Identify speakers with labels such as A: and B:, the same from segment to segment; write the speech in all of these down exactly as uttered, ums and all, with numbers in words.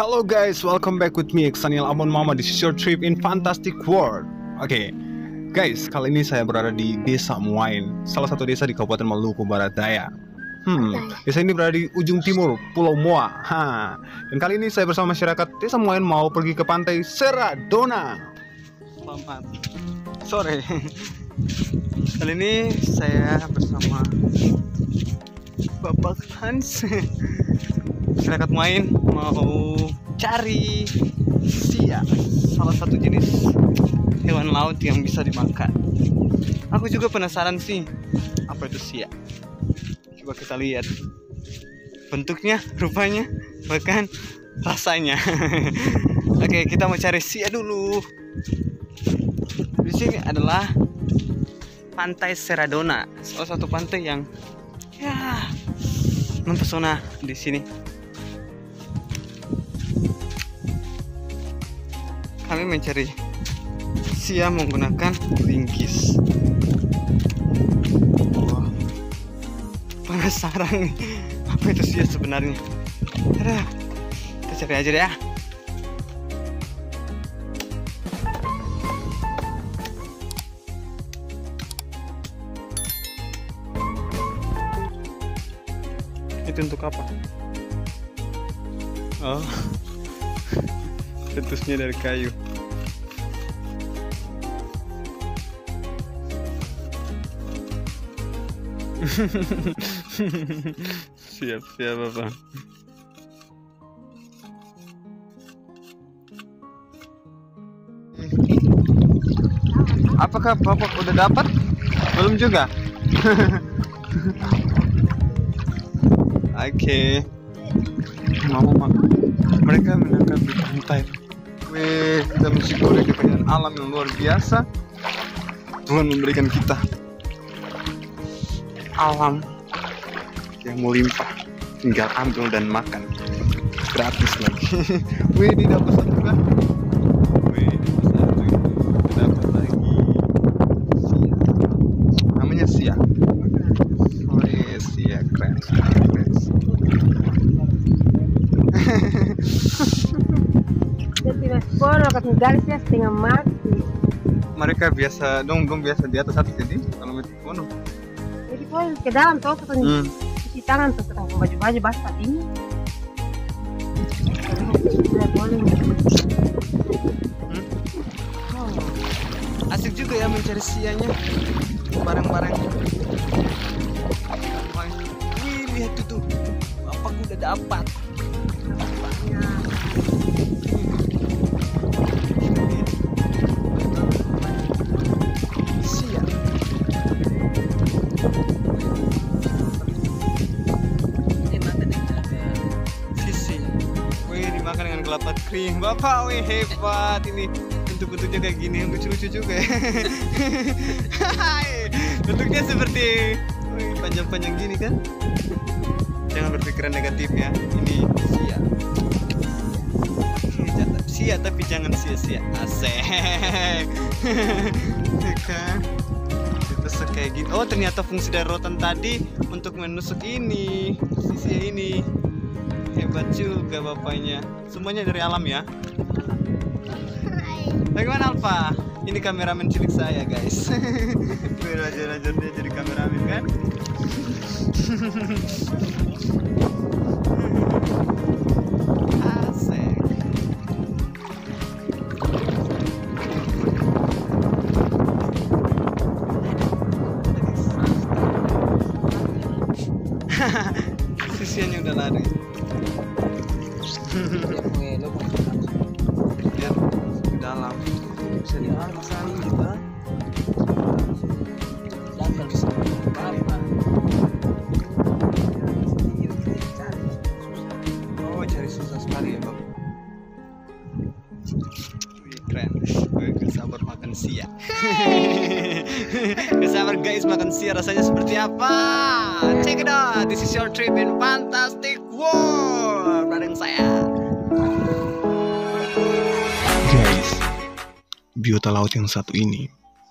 A: Hello guys, welcome back with me, Xaniel Amon Mama. This is your trip in fantastic world. Oke, okay. Guys, kali ini saya berada di Desa Muain, salah satu desa di Kabupaten Maluku Barat Daya. Hmm, desa ini berada di ujung timur Pulau Moa. Ha. Dan kali ini saya bersama masyarakat Desa Muain mau pergi ke pantai Seradona. Selamat sore. Kali ini saya bersama Bapak Hans. Masyarakat Muain mau cari sia, salah satu jenis hewan laut yang bisa dimakan. Aku juga penasaran sih, apa itu sia. Coba kita lihat bentuknya, rupanya, bahkan rasanya. Oke, kita mau cari sia dulu. Di sini adalah Pantai Seradona, salah satu pantai yang ya mempesona di sini. Kami mencari sia menggunakan ringkis. Wah, penasaran nih, apa itu sia sebenarnya? Ada, kita cari aja deh ya. Itu untuk apa? Oh, letusnya dari kayu. Siap siap Bapak. Apakah Bapak udah dapat? Belum juga. Oke. Okay. Mama, mereka menangkap di pantai. Wih, kita mensyukuri kekayaan alam yang luar biasa. Tuhan memberikan kita alam yang melimpah, tinggal ambil dan makan gratis lagi. Wih, di dapat satu kan? Wih, dapat satu. Dapat lagi sia. Namanya sia. Wih, sia keren sekali guys.
B: Setengah mati.
A: Mereka biasa dong, dong biasa di atas satu jadi kalau mati kono.
B: Jadi pun ke dalam tuh ketemu
A: Hmm.
B: cuci tangan tuh ketemu baju-baju basah ini. Tidak boleh.
A: Hmm? Oh. Asik juga ya mencari sianya, barang-barang. Wih, lihat itu, bapak udah dapat. Makan dengan kelapa krim, Bapak, wih hebat ini. Bentuk-bentuknya kayak gini, lucu-lucu juga ya. Bentuknya seperti wih, panjang-panjang gini kan. Jangan berpikiran negatif ya. Ini sia. Sia tapi jangan sia-sia. Asik. Kan? Ditusuk kayak gini. Oh, ternyata fungsi dari rotan tadi untuk menusuk ini, si sia ini. Hebat juga bapaknya. Semuanya dari alam ya. Bagaimana Alfa? Ini kameramen cilik saya guys. Gue raja-raja dia jadi kameramen kan. Asik. Sisiannya udah lari. Ya, di dalam bisa diangkat juga. Jangan bisa apa. Oh, cari susah sekali ya Bang. Wih, keren. Gue gak sabar makan sia. Gak sabar guys makan sia, rasanya seperti apa? Check it out. This is your trip in fantastic world bareng saya. Guys, biota laut yang satu ini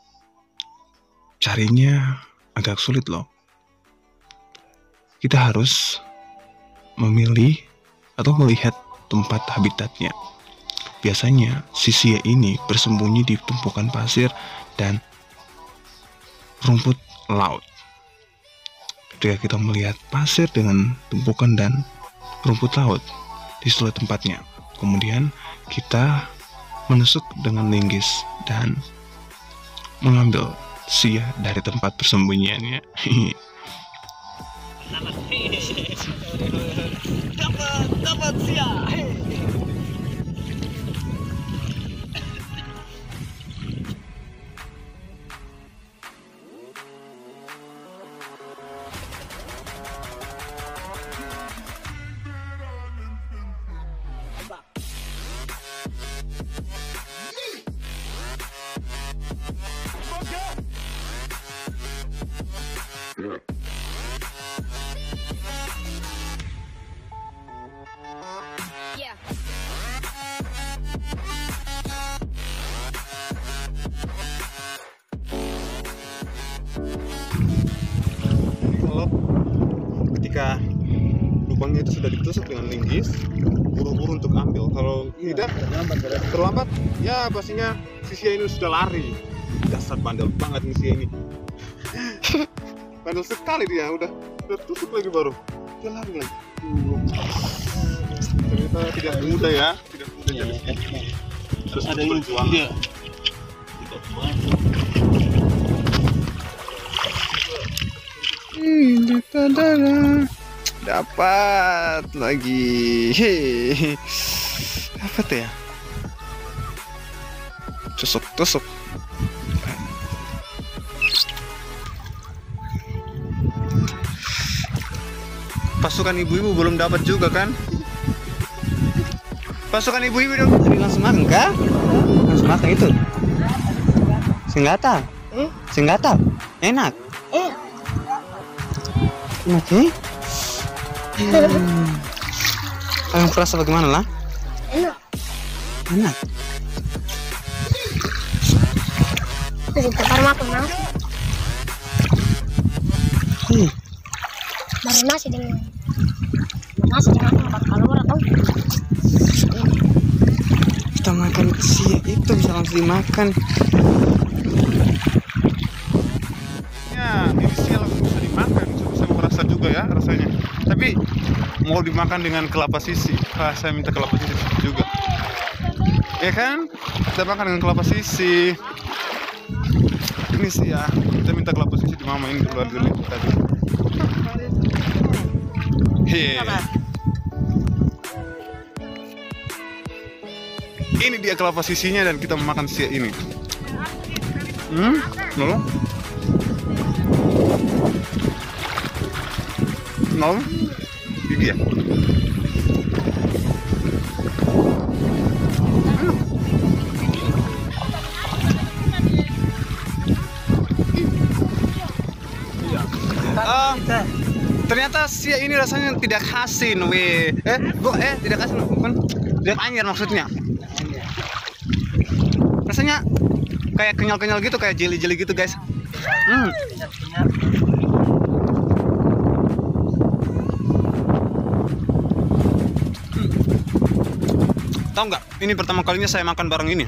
A: carinya agak sulit loh. Kita harus memilih atau melihat
C: tempat habitatnya. Biasanya si sia ini bersembunyi di tumpukan pasir dan rumput laut. Ketika kita melihat pasir dengan tumpukan dan rumput laut di seluruh tempatnya, kemudian kita menusuk dengan linggis dan mengambil sia dari tempat persembunyiannya.
A: Dapat, dapat sia.
D: Yeah.
A: Kalau ketika lubangnya itu sudah ditusuk dengan linggis, buru-buru untuk ambil. Kalau tidak terlambat, ya pastinya si sia ini sudah lari. Dasar bandel banget nih sia ini. Bandel sekali dia, udah udah tusuk lagi baru. Dia lari lagi. Ternyata tidak mudah ya, tidak mudah jadi sia. Terus ada yang dia. Ini tadara. Dapat lagi. Hehehe. Dapat ya. Tusuk, tusuk. Pasukan ibu-ibu belum dapat juga kan? Pasukan ibu-ibu dong. Tadi langsung makan kah? Langsung makan itu. Senggata.
B: Eh?
A: Senggata. Enak.
B: Eh,
A: Enak sih. Hmm. Kalian merasa bagaimana lah?
B: enak.
A: Enak.
B: Terus kita makan nasi.
A: Hmm.
B: Baru nasi dengan nasi dengan obat kalora tau.
A: Kita makan sia itu bisa langsung dimakan. Ya, ini sia langsung bisa dimakan. Bisa merasa juga ya rasanya. Tapi mau dimakan dengan kelapa sisi. Ah, saya minta kelapa sisi juga. Ya kan? Kita makan dengan kelapa sisi. Ini sih ya. Kita minta kelapa sisi di mama ini keluar dulu tadi. Hehe. Ini dia kelapa sisinya dan kita memakan sia ini. Hmm? Nol? Nol? Gigi ya? Ah, ternyata sia ini rasanya tidak asin, weh. Eh, bu, eh, tidak asin, bukan? Tidak anyar maksudnya. Rasanya kayak kenyal-kenyal gitu, kayak jelly-jelly gitu, guys. Hmm. Tahu nggak? Ini pertama kalinya saya makan barang ini.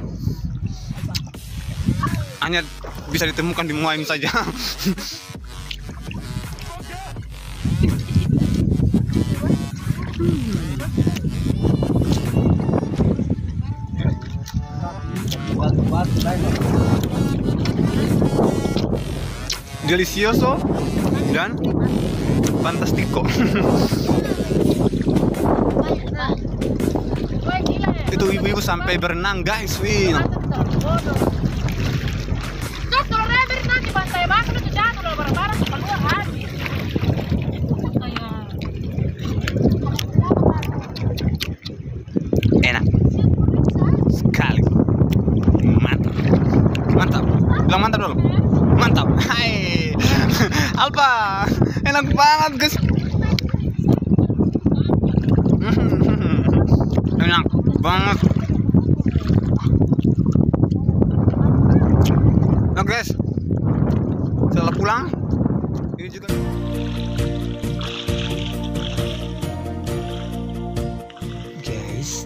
A: Hanya bisa ditemukan di Muain saja. Delicioso dan fantastico. Itu ibu-ibu sampai berenang, guys. Wih. Enak sekali. Mantap. Mantap. Bilang mantap dulu. Mantap. Hai. Alpa. Enak banget, guys. Enak banget. Nah, guys. Setelah pulang, ini juga guys,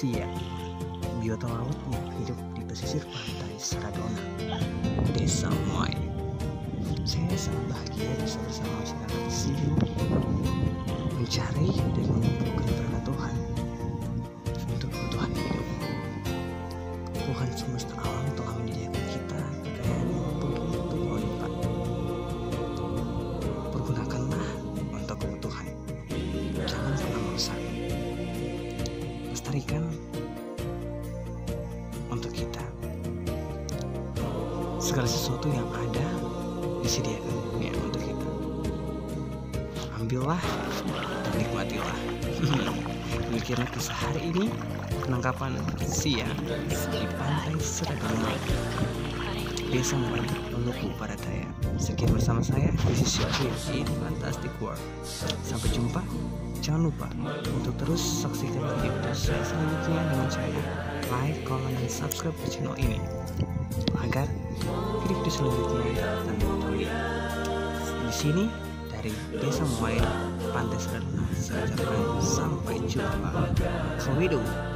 A: Sia, biota laut yang hidup di pesisir pantai Seradona, Desa Muai. Saya sangat bahagia bisa bersama masyarakat di sini, mencari dan mengumpulkan berkat Tuhan untuk kebutuhan hidup. Tuhan semesta alam telah menyediakan kita kekayaan yang begitu melimpah. Pergunakanlah untuk kebutuhan, jangan pernah merusak. Lestarikan untuk kita. Segala sesuatu yang ada disediakan dunia untuk kita. Ambillah dan nikmatilah. Demikianlah kisah hari ini, penangkapan Sia di pantai Seradona, Desa Muai, Maluku Barat Daya. Sekian bersama saya, this is your trip in Fantastic World. Sampai jumpa. Jangan lupa untuk terus saksikan video saya selanjutnya dengan cara like, comment, dan subscribe ke channel ini agar video-video selanjutnya datang kembali. Di sini dari Desa Muai, Pantai Seradona, saya ucapkan sampai jumpa. Kawidu.